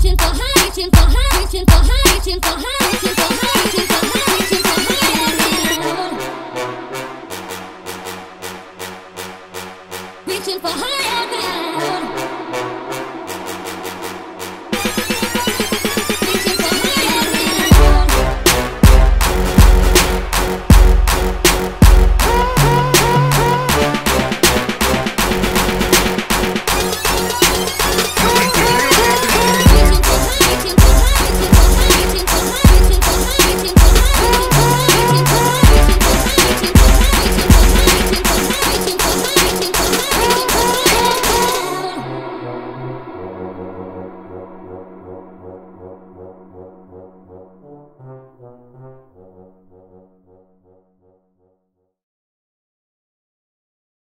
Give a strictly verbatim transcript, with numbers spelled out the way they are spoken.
reaching for high, reaching for high, reaching for high, reaching for high, reaching for high, reaching for high, reaching for high, reaching for high.